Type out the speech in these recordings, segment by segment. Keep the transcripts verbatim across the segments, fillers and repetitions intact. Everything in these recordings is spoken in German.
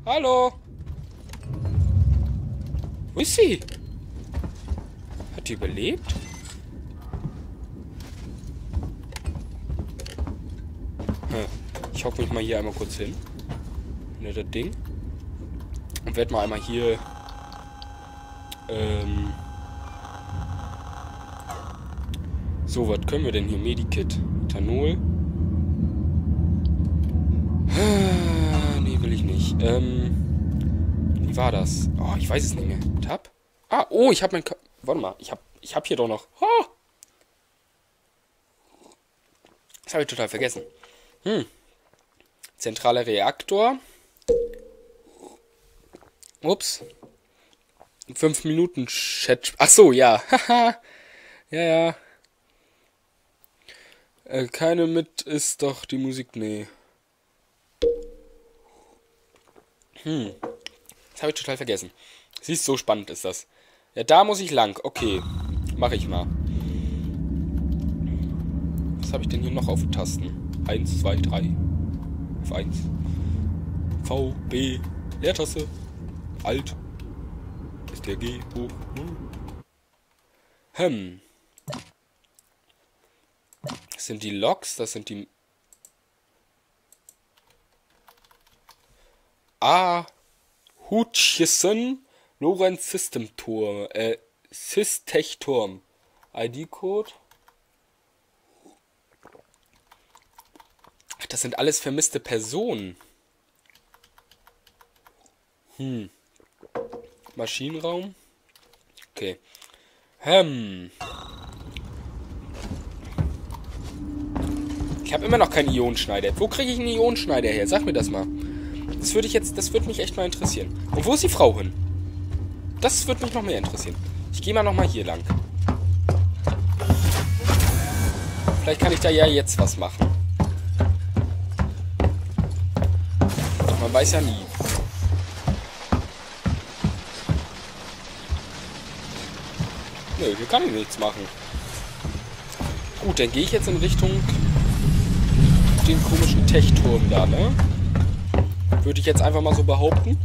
Hallo? Wo ist sie? Hat die überlebt? Hm. Ich hocke mich mal hier einmal kurz hin. Hinter das Ding. Und werde mal einmal hier... Ähm... So, was können wir denn hier? Medikit. Ethanol. Nee, will ich nicht. Ähm... Wie war das? Oh, ich weiß es nicht mehr. Tab? Ah, oh, ich habe mein... Ka Warte mal, ich habe ich hab hier doch noch... Oh. Das habe ich total vergessen. Hm. Zentraler Reaktor. Ups. Fünf Minuten Chat. Ach so, ja. Haha. Ja, ja. Äh, keine mit ist doch die Musik. Nee. Hm. Das habe ich total vergessen. Siehst, so spannend ist das. Ja, da muss ich lang. Okay. Mache ich mal. Was habe ich denn hier noch auf den Tasten? Eins, zwei, drei. Auf eins. V, B. Leertaste. Alt. S T G. Hoch. Hm. Hm. Das sind die Logs. Das sind die... Ah. Hutchison. Lorenz System Turm. Äh. Systech Turm. I D-Code. Ach, das sind alles vermisste Personen. Hm. Maschinenraum. Okay. Hm. Ich habe immer noch keinen Ionenschneider. Wo kriege ich einen Ionenschneider her? Sag mir das mal. Das würde ich jetzt, das würde mich echt mal interessieren. Und wo ist die Frau hin? Das würde mich noch mehr interessieren. Ich gehe mal noch mal hier lang. Vielleicht kann ich da ja jetzt was machen. Man weiß ja nie. Nö, hier kann ich nichts machen. Gut, dann gehe ich jetzt in Richtung den komischen Tech-Turm da, ne? Würde ich jetzt einfach mal so behaupten.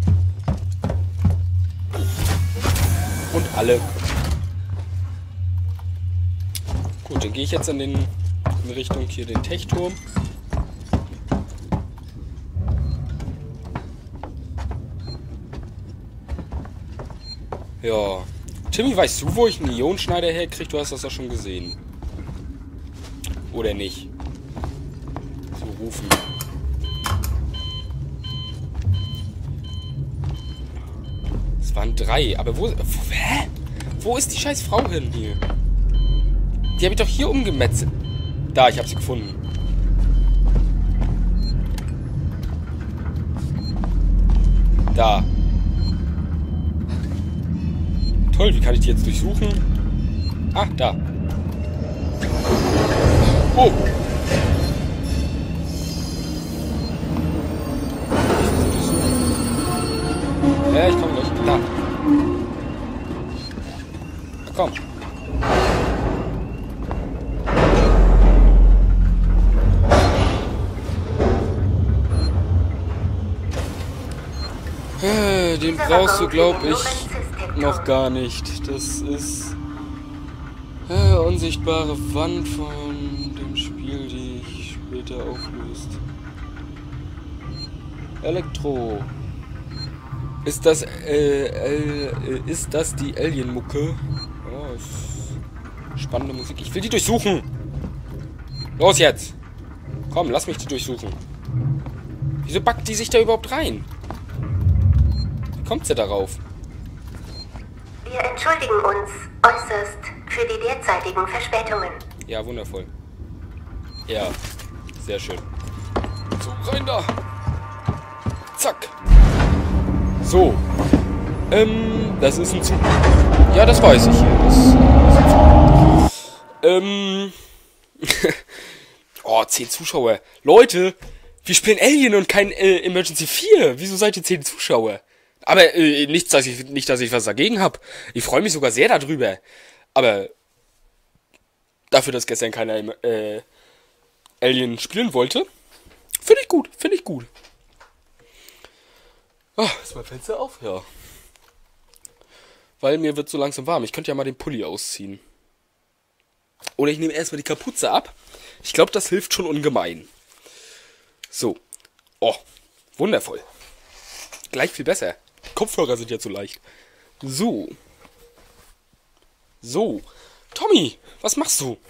Und alle. Gut, dann gehe ich jetzt in, den, in Richtung hier den Tech-Turm. Ja. Timmy, weißt du, wo ich einen Ionenschneider herkriege? Du hast das doch schon gesehen. Oder nicht? So rufen. Es waren drei, aber wo... wo hä? Wo ist die scheiß Frau hin hier? Die habe ich doch hier umgemetzelt. Da, ich habe sie gefunden. Da. Toll, wie kann ich die jetzt durchsuchen? Ah, da. Oh! Ja, ich komme gleich. Da. Na, komm. Äh, Den brauchst du, glaube ich, noch gar nicht. Das ist äh, unsichtbare Wand von dem Spiel, die ich später auflöst. Elektro. Ist das, äh, äh, ist das die Alien-Mucke? Oh, ist spannende Musik. Ich will die durchsuchen. Los jetzt. Komm, lass mich die durchsuchen. Wieso backt die sich da überhaupt rein? Wie kommt sie darauf? Wir entschuldigen uns äußerst für die derzeitigen Verspätungen. Ja, wundervoll. Ja, sehr schön. So, rein da. Zack. So. Ähm, das ist ein Zug. Ja, das weiß ich hier. Das, das ist ein Zug. Ähm. Oh, zehn Zuschauer. Leute, wir spielen Alien und kein äh, Emergency vier. Wieso seid ihr zehn Zuschauer? Aber äh, nichts, dass ich, nicht, dass ich was dagegen habe. Ich freue mich sogar sehr darüber. Aber dafür, dass gestern keiner äh, Alien spielen wollte, finde ich gut, finde ich gut. Oh, ist mein Fenster auf? Ja. Weil mir wird so langsam warm. Ich könnte ja mal den Pulli ausziehen. Oder ich nehme erstmal die Kapuze ab. Ich glaube, das hilft schon ungemein. So. Oh, wundervoll. Gleich viel besser. Kopfhörer sind ja zu leicht. So. So. Tommy, was machst du?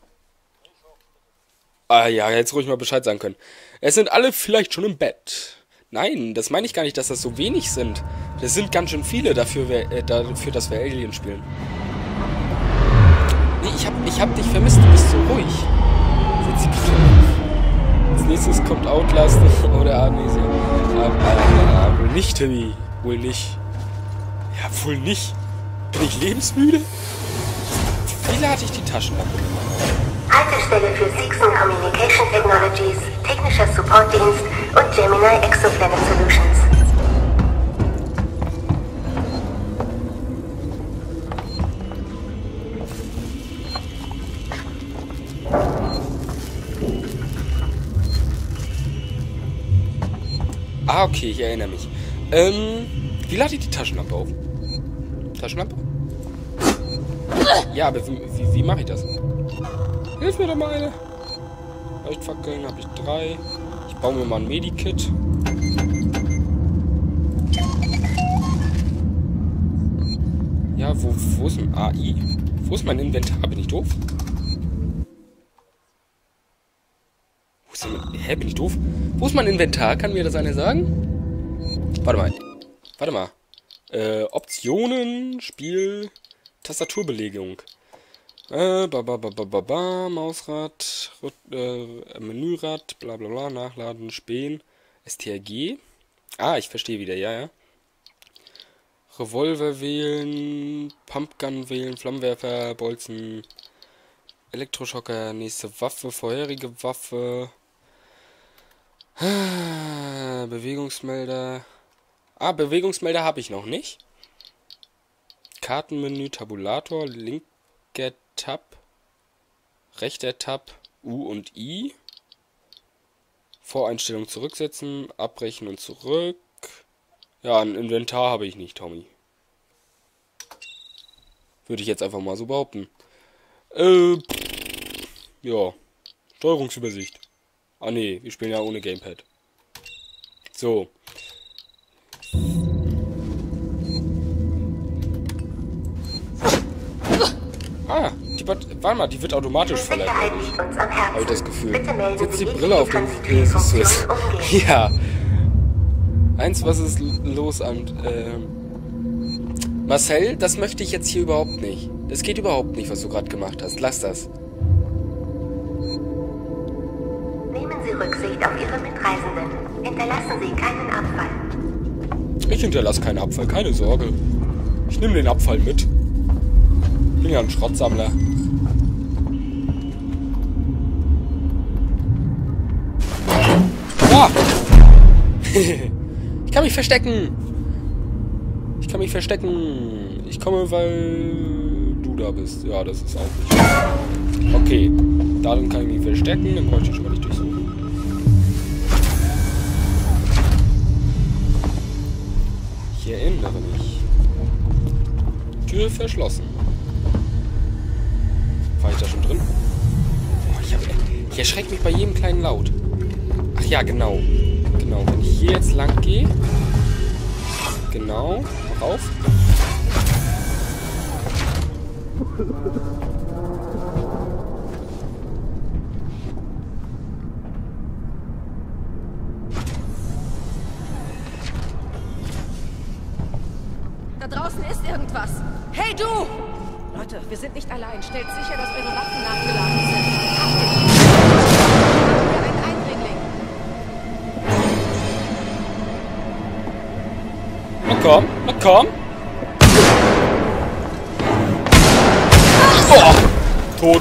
Ah ja, jetzt ruhig mal Bescheid sagen können. Es sind alle vielleicht schon im Bett. Nein, das meine ich gar nicht, dass das so wenig sind. Das sind ganz schön viele dafür, äh, dafür dass wir Alien spielen. Nee, ich hab, ich hab dich vermisst, du bist so ruhig. Setz dich bitte auf. Als nächstes kommt Outlast oder Amnesia. Ah, äh, wohl nicht, Timmy. Wohl nicht. Ja, wohl nicht. Bin ich lebensmüde? Wie lade ich die Taschenlampe gemacht? Haltestelle für Seegson Communication Technologies, technischer Supportdienst und Gemini Exoplanet Solutions. Ah, okay, ich erinnere mich. Ähm, wie lade ich die Taschenlampe auf? Taschenlampe? Ja, aber wie, wie, wie mache ich das? Hilf mir doch mal eine. Leuchtfackeln habe ich drei. Ich baue mir mal ein Medikit. Ja, wo, wo ist ein A I? Wo ist mein Inventar? Bin ich doof? Wo ist denn, hä, bin ich doof? Wo ist mein Inventar? Kann mir das einer sagen? Warte mal. Warte mal. Äh, Optionen, Spiel, Tastaturbelegung. Äh, ba, ba, ba, ba, ba, ba, Mausrad, Rut, äh, Menürad, bla bla bla, Nachladen, Spähen, S T R G. Ah, ich verstehe wieder, ja, ja. Revolver wählen, Pumpgun wählen, Flammenwerfer, Bolzen, Elektroschocker, nächste Waffe, vorherige Waffe. Ah, Bewegungsmelder. Ah, Bewegungsmelder habe ich noch nicht. Kartenmenü, Tabulator, linker Tab, rechter Tab, U und I. Voreinstellung zurücksetzen, abbrechen und zurück. Ja, ein Inventar habe ich nicht, Tommy. Würde ich jetzt einfach mal so behaupten. Äh, pff, ja. Steuerungsübersicht. Ah ne, wir spielen ja ohne Gamepad. So. Ah, die Bat warte mal, die wird automatisch voller, glaube ich. Habe ich das Gefühl. Setz die Brille auf, dann ist es so. Ja. Eins, was ist los an... Ähm, Marcel, das möchte ich jetzt hier überhaupt nicht. Das geht überhaupt nicht, was du gerade gemacht hast. Lass das. Nehmen Sie Rücksicht auf Ihre Mitreisenden. Hinterlassen Sie keinen Abfall. Ich hinterlasse keinen Abfall, keine Sorge. Ich nehme den Abfall mit. Ich bin ja ein Schrottsammler. Ah! Ich kann mich verstecken. Ich kann mich verstecken. Ich komme, weil du da bist. Ja, das ist auch nicht. Okay. Darin kann ich mich verstecken. Dann brauche ich schon mal nicht durchsuchen. Ich erinnere mich. Tür verschlossen. War ich da schon drin? Oh, ich, hab, ich erschrecke mich bei jedem kleinen Laut. Ach ja, genau. Genau, wenn ich hier jetzt lang gehe. Genau. Rauf. Da draußen ist irgendwas. Hey, du! Leute, wir sind nicht allein. Stellt sicher, dass eure Waffen nachgeladen sind. Ein Eindringling. Na komm, na komm. Oh, tot.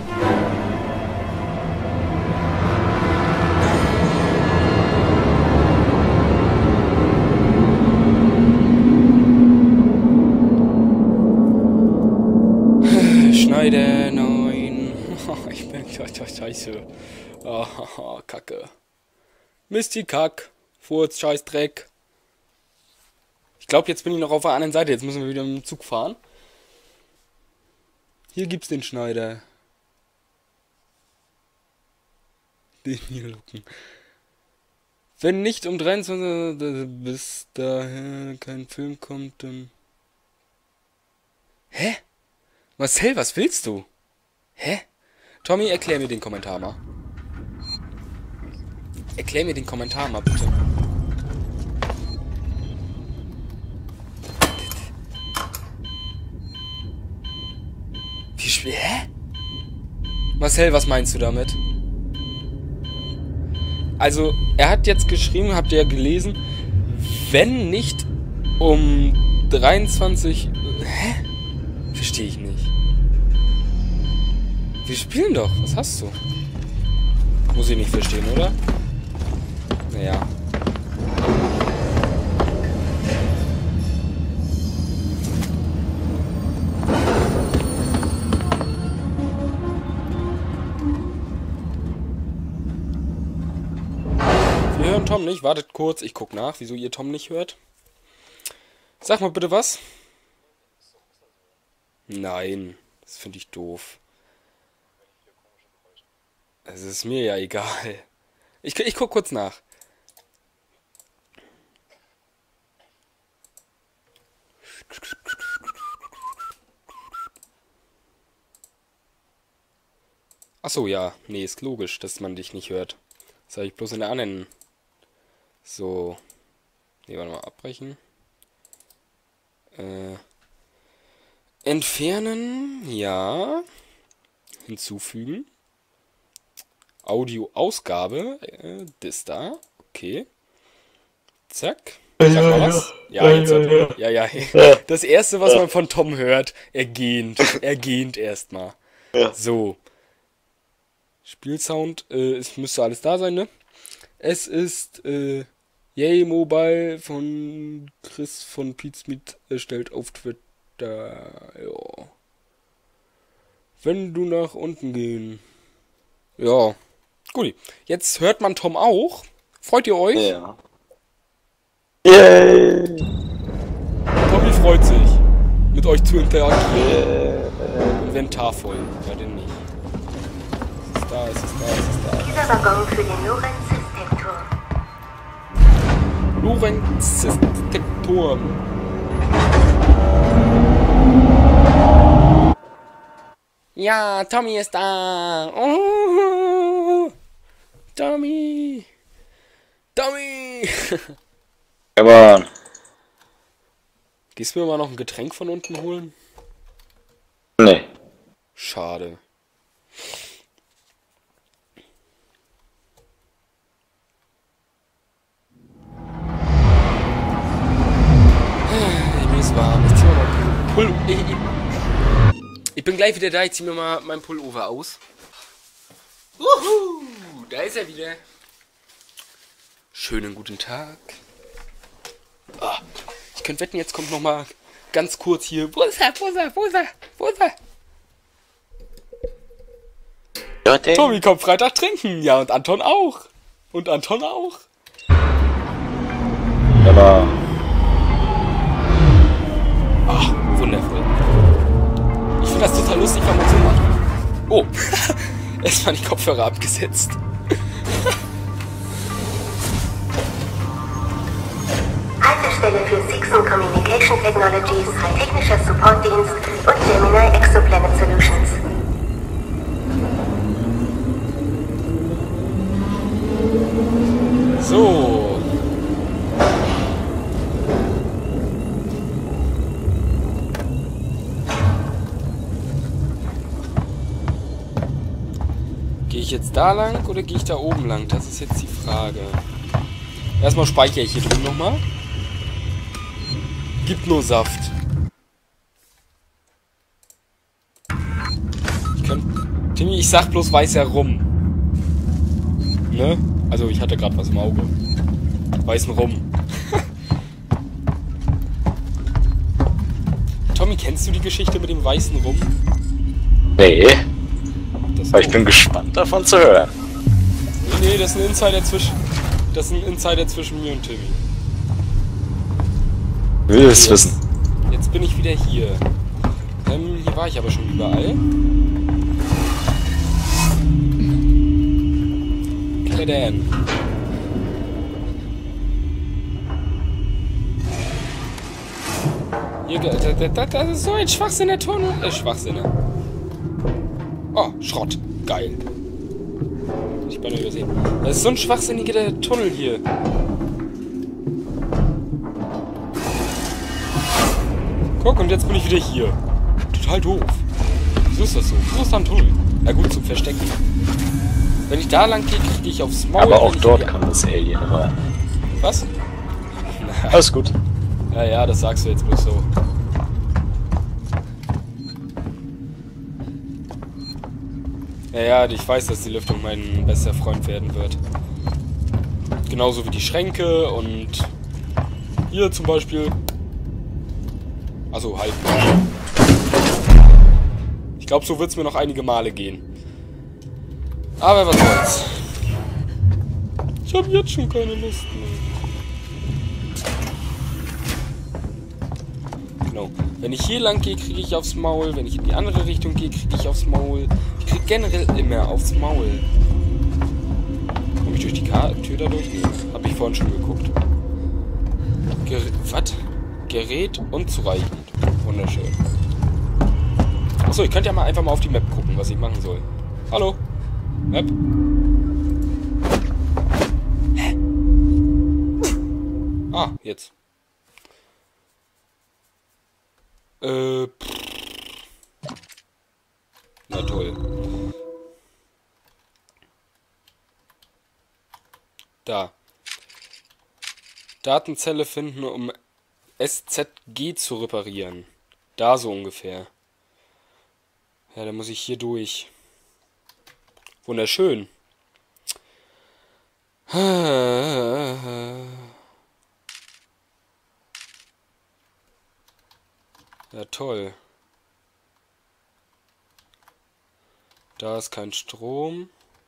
Schneider, nein. Ich bin scheiße. Oh, Kacke. Misty Kack. Furz, Scheißdreck. Ich glaube, jetzt bin ich noch auf der anderen Seite. Jetzt müssen wir wieder mit dem Zug fahren. Hier gibt's den Schneider. Den hier locken. Wenn nicht um dreiundzwanzig bis dahin kein Film kommt, dann... Hä? Marcel, was willst du? Hä? Tommy, erklär mir den Kommentar mal. Erklär mir den Kommentar mal, bitte. Wie schwer? Hä? Marcel, was meinst du damit? Also, er hat jetzt geschrieben, habt ihr ja gelesen, wenn nicht um dreiundzwanzig... Hä? Verstehe ich nicht. Wir spielen doch. Was hast du? Muss ich nicht verstehen, oder? Naja. Wir hören Tom nicht. Wartet kurz. Ich guck nach, wieso ihr Tom nicht hört. Sag mal bitte was. Nein. Das finde ich doof. Es ist mir ja egal. Ich, ich guck kurz nach. Achso, ja. Nee, ist logisch, dass man dich nicht hört. Das habe ich bloß in der anderen... So. Nee, warte mal, abbrechen. Äh... Entfernen, ja. Hinzufügen. Audioausgabe, äh, das da, okay. Zack. Sag mal was. Ja, jetzt hat, ja, ja. Das erste, was man von Tom hört, er gähnt. Er gähnt erstmal. So. Spielsound, äh, es müsste alles da sein, ne? Es ist, äh, Yay Mobile von Chris von Pizmeet erstellt auf Twitter. Ja. Wenn du nach unten gehen. Ja. Gut. Jetzt hört man Tom auch. Freut ihr euch? Ja. Yay! Tommy freut sich, mit euch zu interagieren. Inventar voll. Ja, denn nicht. Es ist da, es ist da, es ist da. Dieser Waggon für den Lorentz-Systemturm. Lorentz-Systemturm. Ja, Tommy ist da. Oh, Tommy. Tommy. Come on. Gehst du mir mal noch ein Getränk von unten holen? Nee. Schade. Mir ist warm. Ich zieh mir mal Pull. Ich, ich, ich bin gleich wieder da. Ich zieh mir mal mein Pullover aus. Uhu, da ist er wieder. Schönen guten Tag. Oh, ich könnte wetten, jetzt kommt noch mal ganz kurz hier. Wo ist er? Wo ist er? Wo ist er? Wo ist er? Ja, Tommy kommt Freitag trinken. Ja, und Anton auch. Und Anton auch. Aber... Ach, wundervoll. Ich finde das total lustig, wenn man so macht. Oh, erstmal die Kopfhörer abgesetzt. Haltestelle für Sixon Communication Technologies, technischer Supportdienst und Gemini Exoplanet Solutions. So. Gehe ich jetzt da lang oder gehe ich da oben lang? Das ist jetzt die Frage. Erstmal speichere ich hier drüben nochmal. Gibt nur Saft. Ich könnte... Timmy, ich sag bloß weiß herum. Ne? Also ich hatte gerade was im Auge. Weißen Rum. Tommy, kennst du die Geschichte mit dem weißen Rum? Nee. Das Aber ich bin gespannt davon zu hören. Nee, nee, das ist ein Insider zwischen... Das ist ein Insider zwischen mir und Timmy. Will es wissen. Jetzt bin ich wieder hier. Ähm, hier war ich aber schon überall. Klettern. Hier, das, das ist so ein Schwachsinn der Tunnel. Äh, Schwachsinn. Oh, Schrott. Geil. Ich bin übersehen. Das ist so ein schwachsinniger Tunnel hier. Guck, und jetzt bin ich wieder hier. Total doof. Wieso ist das so? Wieso ist da ein Tunnel? Na gut, zum Verstecken. Wenn ich da lang gehe, kriege ich aufs Maul. Aber auch dort kann das Alien rein. Was? Alles gut. Ja, ja, das sagst du jetzt bloß so. Ja, ja, ich weiß, dass die Lüftung mein bester Freund werden wird. Genauso wie die Schränke und hier zum Beispiel. Also halb. Ich glaube, so wird es mir noch einige Male gehen. Aber was soll's. Ich habe jetzt schon keine Lust mehr. Genau. Wenn ich hier lang gehe, kriege ich aufs Maul. Wenn ich in die andere Richtung gehe, kriege ich aufs Maul. Ich kriege generell immer aufs Maul. Komme ich durch die Karte Tür da durch? Nee, habe ich vorhin schon geguckt. Ger was? Gerät unzureichend. Wunderschön. Achso, ich könnte ja mal einfach mal auf die Map gucken, was ich machen soll. Hallo? Map? Hä? Ah, jetzt. Äh. Pff. Na toll. Da. Datenzelle finden, um S Z G zu reparieren. Da so ungefähr. Ja, dann muss ich hier durch. Wunderschön. Ja, toll. Da ist kein Strom.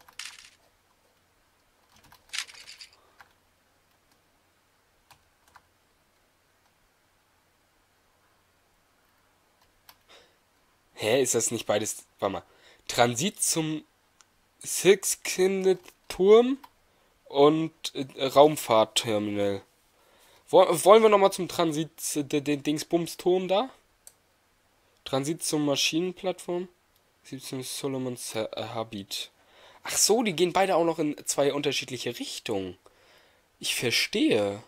Hä, ist das nicht beides? Warte mal. Transit zum Sixkindet-Turm und äh, Raumfahrtterminal. Woll, wollen wir nochmal zum Transit, den, den Dingsbums-Turm da? Transit zum Maschinenplattform? siebzehn Solomons Habit. Ach so, die gehen beide auch noch in zwei unterschiedliche Richtungen. Ich verstehe.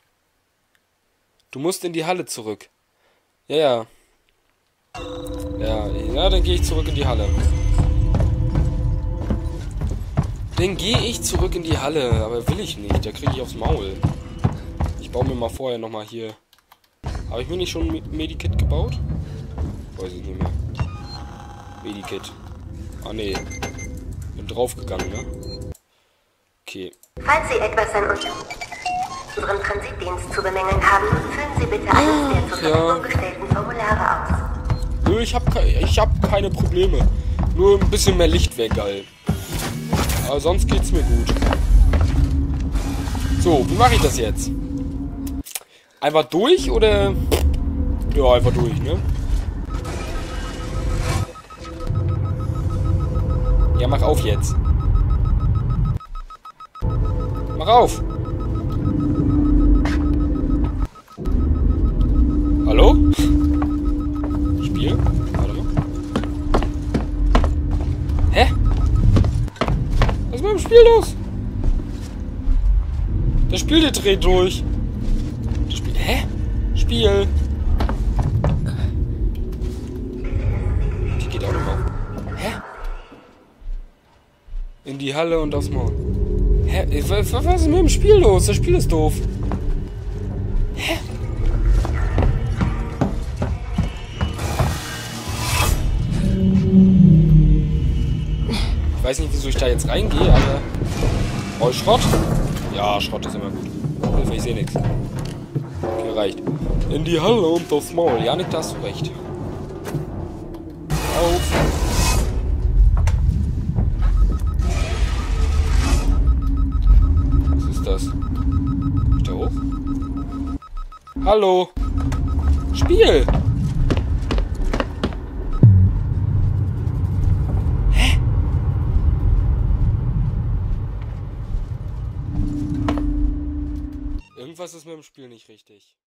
Du musst in die Halle zurück. Ja, ja. Ja, ja, dann gehe ich zurück in die Halle. Dann gehe ich zurück in die Halle, aber will ich nicht, da kriege ich aufs Maul. Ich baue mir mal vorher nochmal hier. Habe ich mir nicht schon ein Medikit gebaut? Weiß ich nicht mehr. Medikit. Ah ne. Bin draufgegangen, ne? Okay. Falls Sie etwas an unseren Transitdienst zu bemängeln haben, füllen Sie bitte eines der zur Verfügung Ja. gestellten Formulare aus. Nö, ich hab, ke ich hab keine Probleme. Nur ein bisschen mehr Licht wäre geil. Aber sonst geht's mir gut. So, wie mache ich das jetzt? Einfach durch oder? Ja, einfach durch, ne? Ja, mach auf jetzt. Mach auf. Hallo? Spiel? Warte mal. Hä? Was ist mit dem Spiel los? Das Spiel dreht durch. Das Spiel. Hä? Spiel. Die geht auch nicht auf. Hä? In die Halle und aufs Maul. Hä? Was ist mit dem Spiel los? Das Spiel ist doof. Hä? Ich weiß nicht, wieso ich da jetzt reingehe, aber... Oh, Schrott? Ja, Schrott ist immer gut. Ich sehe nichts. Okay, reicht. In die Halle und aufs Maul. Janik, da hast du recht. Auf. Was ist das? Ist der hoch? Hallo? Spiel! Hä? Irgendwas ist mit dem Spiel nicht richtig.